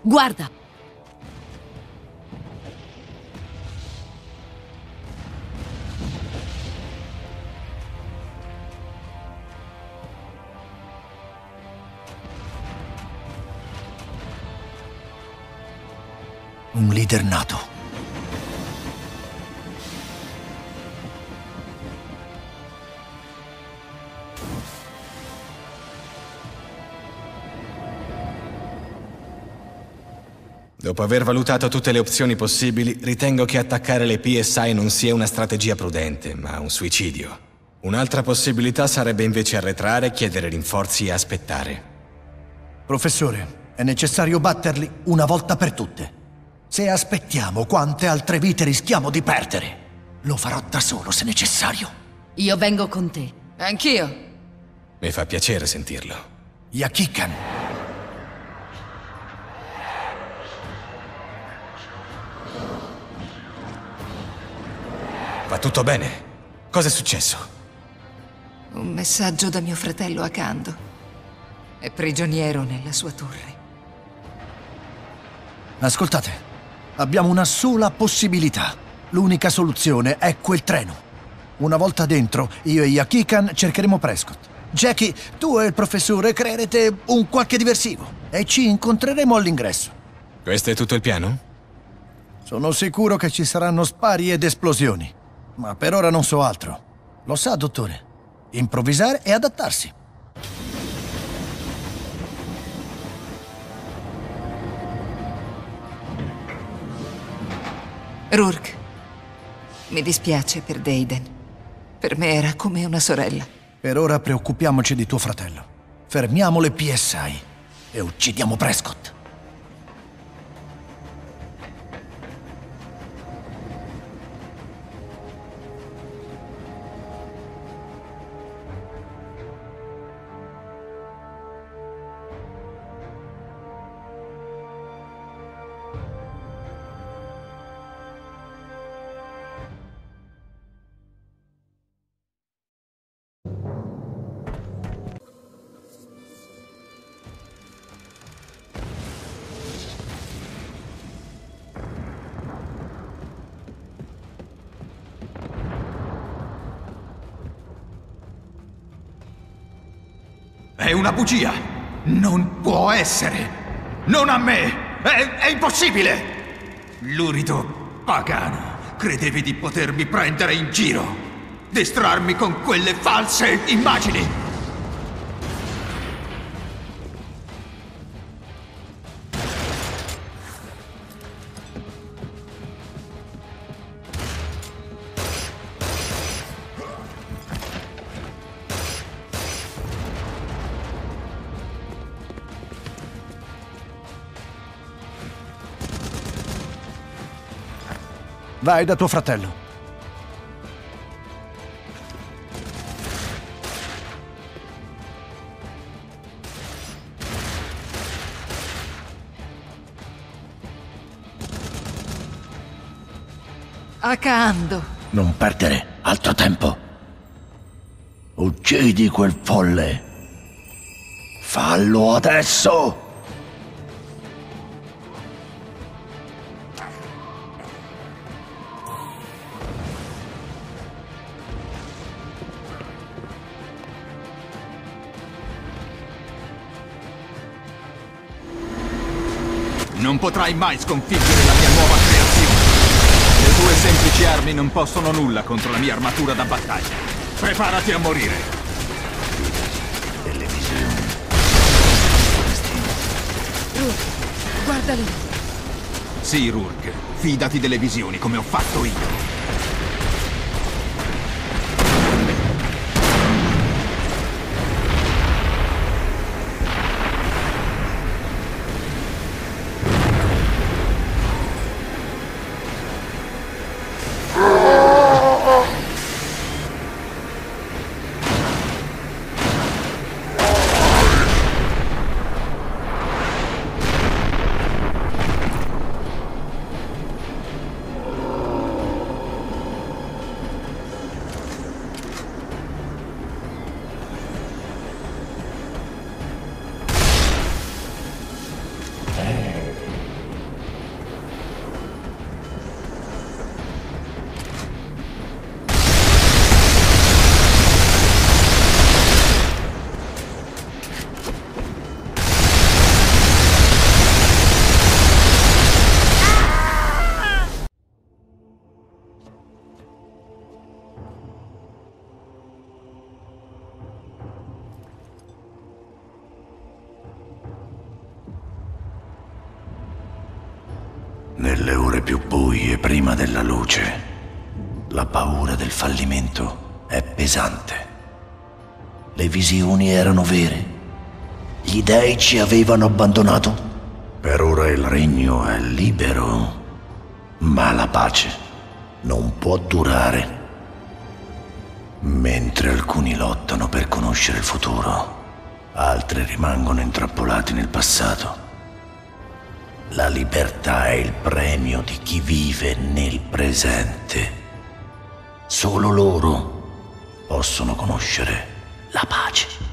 Guarda! Un leader nato. Dopo aver valutato tutte le opzioni possibili, ritengo che attaccare le PSI non sia una strategia prudente, ma un suicidio. Un'altra possibilità sarebbe invece arretrare, chiedere rinforzi e aspettare. Professore, è necessario batterli una volta per tutte. Se aspettiamo, quante altre vite rischiamo di perdere? Lo farò da solo, se necessario. Io vengo con te. Anch'io. Mi fa piacere sentirlo. Yakikan. Va tutto bene? Cosa è successo? Un messaggio da mio fratello Akando. È prigioniero nella sua torre. Ascoltate, abbiamo una sola possibilità. L'unica soluzione è quel treno. Una volta dentro, io e Yakikan cercheremo Prescott. Jackie, tu e il professore creerete un qualche diversivo e ci incontreremo all'ingresso. Questo è tutto il piano? Sono sicuro che ci saranno spari ed esplosioni, ma per ora non so altro. Lo sa, dottore. Improvvisare e adattarsi. Rourke, mi dispiace per Deiden. Per me era come una sorella. Per ora preoccupiamoci di tuo fratello. Fermiamo le PSI e uccidiamo Prescott. È una bugia! Non può essere! Non a me! È impossibile! Lurido pagano! Credevi di potermi prendere in giro! Distrarmi con quelle false immagini! Vai da tuo fratello. Akando. Non perdere altro tempo. Uccidi quel folle. Fallo adesso! Non potrai mai sconfiggere la mia nuova creazione. Le tue semplici armi non possono nulla contro la mia armatura da battaglia. Preparati a morire. Delle visioni. Rourke, guarda lì. Sì, Rourke. Fidati delle visioni come ho fatto io. Nelle ore più buie prima della luce, la paura del fallimento è pesante. Le visioni erano vere. Gli dei ci avevano abbandonato. Per ora il regno è libero, ma la pace non può durare. Mentre alcuni lottano per conoscere il futuro, altri rimangono intrappolati nel passato. La libertà è il premio di chi vive nel presente. Solo loro possono conoscere la pace.